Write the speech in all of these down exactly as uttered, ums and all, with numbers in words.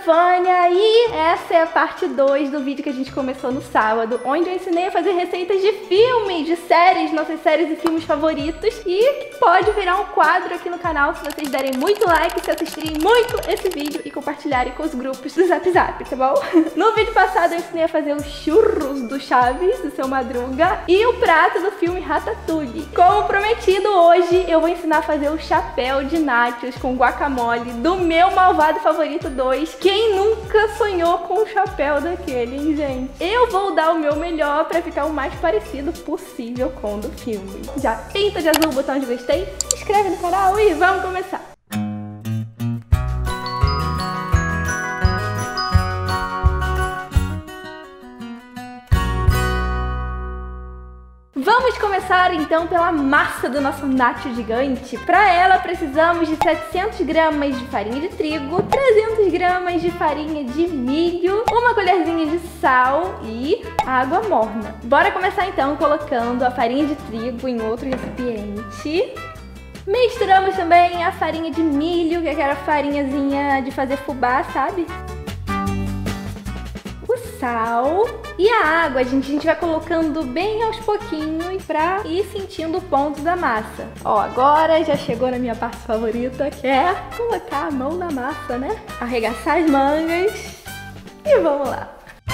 Vânia e essa é a parte dois do vídeo que a gente começou no sábado, onde eu ensinei a fazer receitas de filmes, de séries, nossas séries e filmes favoritos, e que pode virar um quadro aqui no canal se vocês derem muito like, se assistirem muito esse vídeo e compartilharem com os grupos do Zap Zap, tá bom? No vídeo passado eu ensinei a fazer os churros do Chaves, do Seu Madruga, e o prato do filme Ratatouille. Como prometido, hoje eu vou ensinar a fazer o chapéu de nachos com guacamole do meu malvado favorito dois. Quem nunca sonhou com um chapéu daquele, hein, gente? Eu vou dar o meu melhor pra ficar o mais parecido possível com o do filme. Já pinta de azul o botão de gostei, se inscreve no canal e vamos começar! Vamos começar então pela massa do nosso nacho gigante. Para ela precisamos de setecentas gramas de farinha de trigo, trezentas gramas de farinha de milho, uma colherzinha de sal e água morna. Bora começar então colocando a farinha de trigo em outro recipiente. Misturamos também a farinha de milho, que é aquela farinhazinha de fazer fubá, sabe? Sal e a água, gente, a gente vai colocando bem aos pouquinhos pra ir sentindo o ponto da massa. Ó, agora já chegou na minha parte favorita, que é colocar a mão na massa, né? Arregaçar as mangas e vamos lá.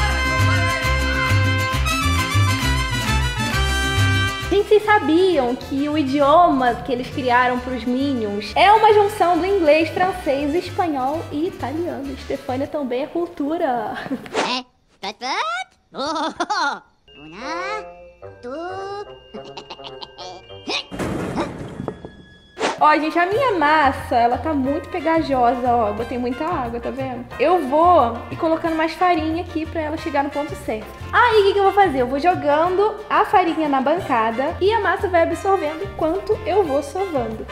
Gente, vocês sabiam que o idioma que eles criaram para os Minions é uma junção do inglês, francês, espanhol e italiano? Estefânia também é cultura. É. Oh, uma, duas. Ó, gente, a minha massa, ela tá muito pegajosa, ó. Eu botei muita água, tá vendo? Eu vou ir colocando mais farinha aqui pra ela chegar no ponto certo. Aí, o que que eu vou fazer? Eu vou jogando a farinha na bancada e a massa vai absorvendo enquanto eu vou sovando.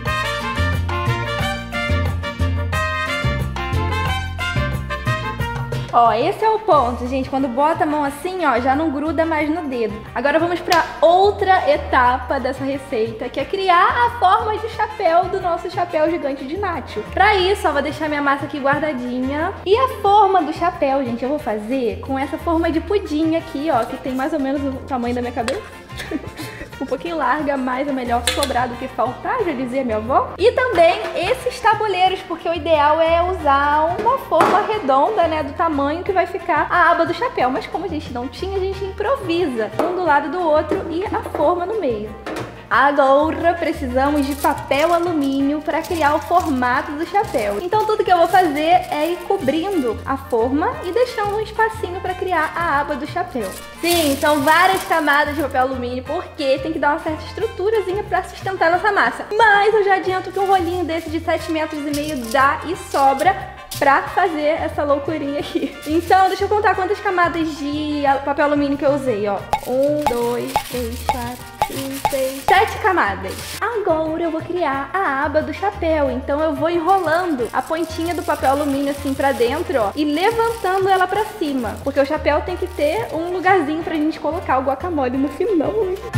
Ó, esse é o ponto, gente. Quando bota a mão assim, ó, já não gruda mais no dedo. Agora vamos pra outra etapa dessa receita, que é criar a forma de chapéu do nosso chapéu gigante de nacho. Pra isso, ó, vou deixar minha massa aqui guardadinha. E a forma do chapéu, gente, eu vou fazer com essa forma de pudim aqui, ó, que tem mais ou menos o tamanho da minha cabeça. Um pouquinho larga, mas é melhor sobrar do que faltar, já dizia minha avó. E também esses tabuleiros, porque o ideal é usar uma forma redonda, né, do tamanho que vai ficar a aba do chapéu. Mas como a gente não tinha, a gente improvisa um do lado do outro e a forma no meio. Agora precisamos de papel alumínio para criar o formato do chapéu. Então tudo que eu vou fazer é ir cobrindo a forma e deixando um espacinho para criar a aba do chapéu. Sim, são várias camadas de papel alumínio porque tem que dar uma certa estruturazinha para sustentar nossa massa. Mas eu já adianto que um rolinho desse de sete metros e meio dá e sobra pra fazer essa loucurinha aqui. Então, deixa eu contar quantas camadas de papel alumínio que eu usei, ó. Um, dois, três, quatro, cinco, seis, sete camadas. Agora eu vou criar a aba do chapéu. Então eu vou enrolando a pontinha do papel alumínio assim pra dentro, ó, e levantando ela pra cima. Porque o chapéu tem que ter um lugarzinho pra gente colocar o guacamole no final.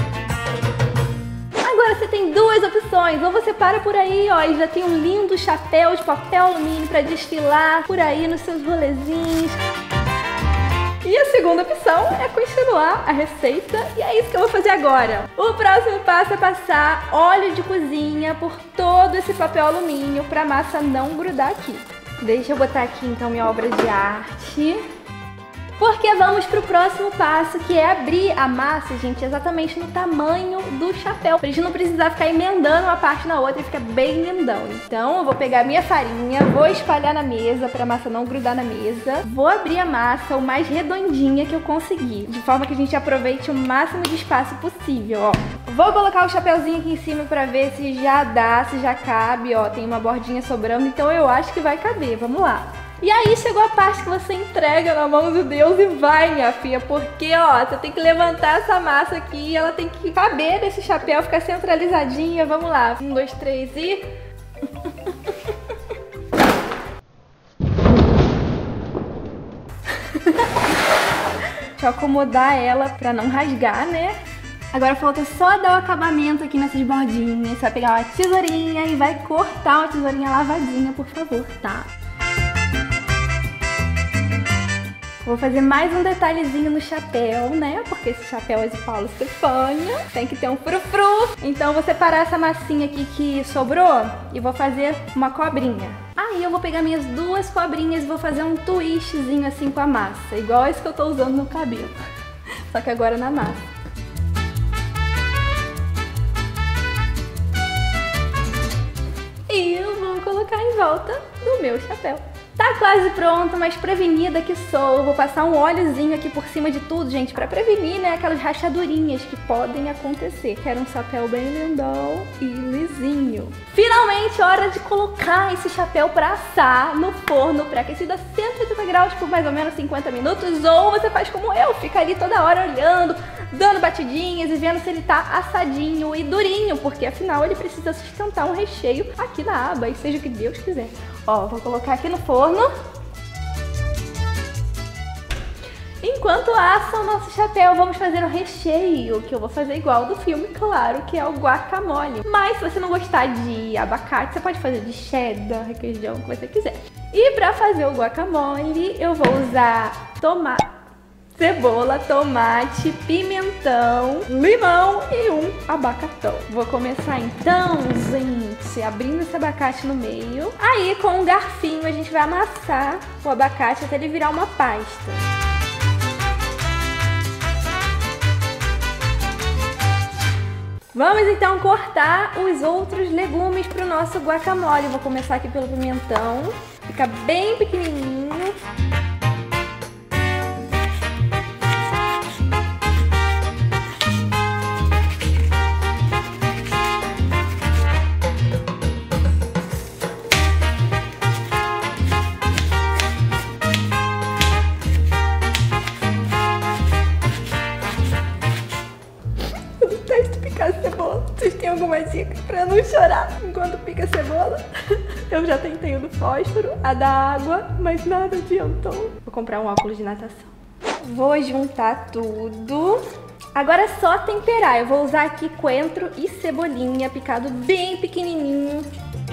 Agora você tem duas opções, ou você para por aí, ó, e já tem um lindo chapéu de papel alumínio pra desfilar por aí nos seus rolezinhos. E a segunda opção é continuar a receita, e é isso que eu vou fazer agora. O próximo passo é passar óleo de cozinha por todo esse papel alumínio pra massa não grudar aqui. Deixa eu botar aqui então minha obra de arte. Porque vamos pro próximo passo, que é abrir a massa, gente, exatamente no tamanho do chapéu, pra gente não precisar ficar emendando uma parte na outra e fica bem lindão. Então eu vou pegar a minha farinha, vou espalhar na mesa pra massa não grudar na mesa. Vou abrir a massa o mais redondinha que eu conseguir, de forma que a gente aproveite o máximo de espaço possível, ó. Vou colocar o chapéuzinho aqui em cima pra ver se já dá, se já cabe, ó. Tem uma bordinha sobrando, então eu acho que vai caber, vamos lá. E aí chegou a parte que você entrega na mão de Deus e vai, minha filha, porque, ó, você tem que levantar essa massa aqui e ela tem que caber nesse chapéu, ficar centralizadinha. Vamos lá. Um, dois, três e... Deixa eu acomodar ela pra não rasgar, né? Agora falta só dar o acabamento aqui nessas bordinhas. Você vai pegar uma tesourinha e vai cortar uma tesourinha lavadinha, por favor, tá? Vou fazer mais um detalhezinho no chapéu, né? Porque esse chapéu é de Paulo Stefania. Tem que ter um frufru. Então eu vou separar essa massinha aqui que sobrou e vou fazer uma cobrinha. Aí eu vou pegar minhas duas cobrinhas e vou fazer um twistzinho assim com a massa. Igual esse que eu tô usando no cabelo. Só que agora na massa. E eu vou colocar em volta do meu chapéu. Tá quase pronto, mas prevenida que sou, eu vou passar um óleozinho aqui por cima de tudo, gente, pra prevenir, né, aquelas rachadurinhas que podem acontecer. Quero um chapéu bem lindão e lisinho. Finalmente, hora de colocar esse chapéu pra assar no forno pré-aquecido a cento e oitenta graus por mais ou menos cinquenta minutos, ou você faz como eu, fica ali toda hora olhando, dando batidinhas e vendo se ele tá assadinho e durinho, porque afinal ele precisa sustentar um recheio aqui na aba, e seja o que Deus quiser. Ó, vou colocar aqui no forno. Enquanto assa o nosso chapéu, vamos fazer o recheio, que eu vou fazer igual do filme, claro, que é o guacamole. Mas se você não gostar de abacate, você pode fazer de cheddar, requeijão, o que você quiser. E pra fazer o guacamole, eu vou usar tomate, cebola, tomate, pimentão, limão e um abacatão. Vou começar então, gente, abrindo esse abacate no meio. Aí, com um garfinho, a gente vai amassar o abacate até ele virar uma pasta. Vamos então cortar os outros legumes para o nosso guacamole. Vou começar aqui pelo pimentão, fica bem pequenininho. Cebola. Vocês têm alguma dica pra não chorar enquanto pica a cebola? Eu já tentei o do fósforo, a da água, mas nada adiantou. Vou comprar um óculos de natação. Vou juntar tudo. Agora é só temperar. Eu vou usar aqui coentro e cebolinha picado bem pequenininho.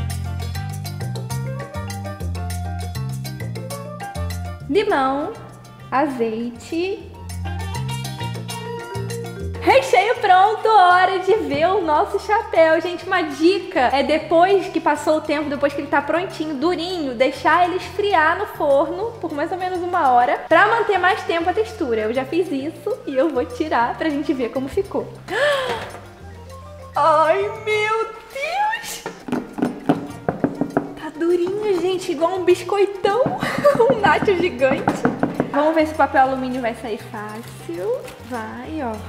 Limão, azeite. Recheio pronto, hora de ver o nosso chapéu. Gente, uma dica é depois que passou o tempo, depois que ele tá prontinho, durinho, deixar ele esfriar no forno por mais ou menos uma hora pra manter mais tempo a textura. Eu já fiz isso e eu vou tirar pra gente ver como ficou. Ai, meu Deus! Tá durinho, gente, igual um biscoitão, um nacho gigante. Vamos ver se o papel alumínio vai sair fácil. Vai, ó.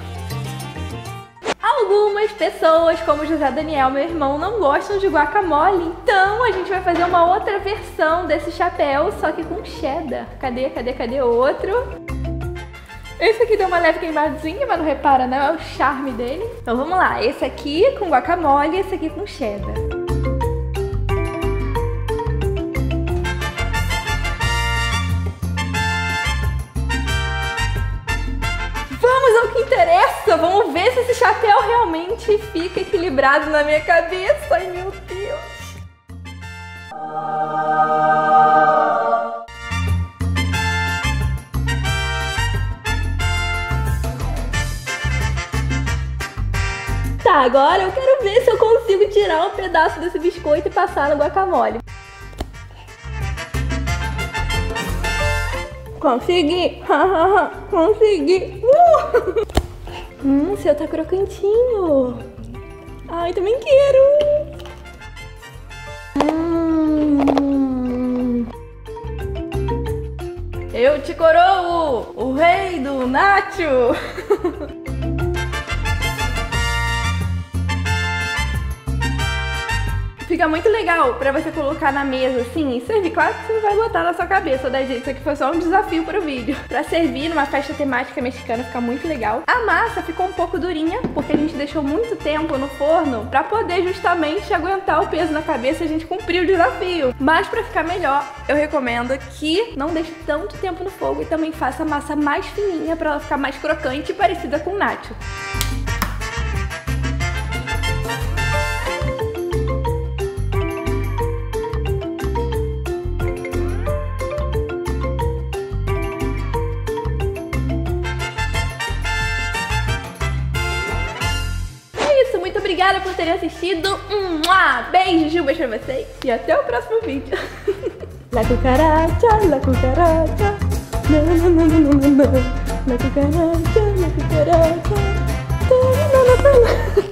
Algumas pessoas, como José Daniel, meu irmão, não gostam de guacamole, então a gente vai fazer uma outra versão desse chapéu, só que com cheddar. Cadê, cadê, cadê outro? Esse aqui deu uma leve queimadinha, mas não repara, não, é o charme dele. Então vamos lá, esse aqui com guacamole e esse aqui com cheddar. Vamos ao que interessa, vamos ver se esse chapéu realmente fica equilibrado na minha cabeça. Ai, meu Deus. Tá, agora eu quero ver se eu consigo tirar um pedaço desse biscoito e passar no guacamole. Consegui! Consegui! Uh! Hum, o seu tá crocantinho! Ai, também quero! Hum. Eu te coroo! O rei do nacho! Fica muito legal pra você colocar na mesa assim e servir. Claro que você não vai botar na sua cabeça, né, gente? Isso aqui foi só um desafio pro vídeo. Pra servir numa festa temática mexicana fica muito legal. A massa ficou um pouco durinha, porque a gente deixou muito tempo no forno pra poder justamente aguentar o peso na cabeça e a gente cumprir o desafio. Mas pra ficar melhor, eu recomendo que não deixe tanto tempo no fogo e também faça a massa mais fininha pra ela ficar mais crocante e parecida com nacho. terem assistido. Beijos pra vocês e até o próximo vídeo. La cucaracha, la cucaracha. Na, na, na, na, na, na. La cucaracha, la cucaracha. Na, na, na, na, na.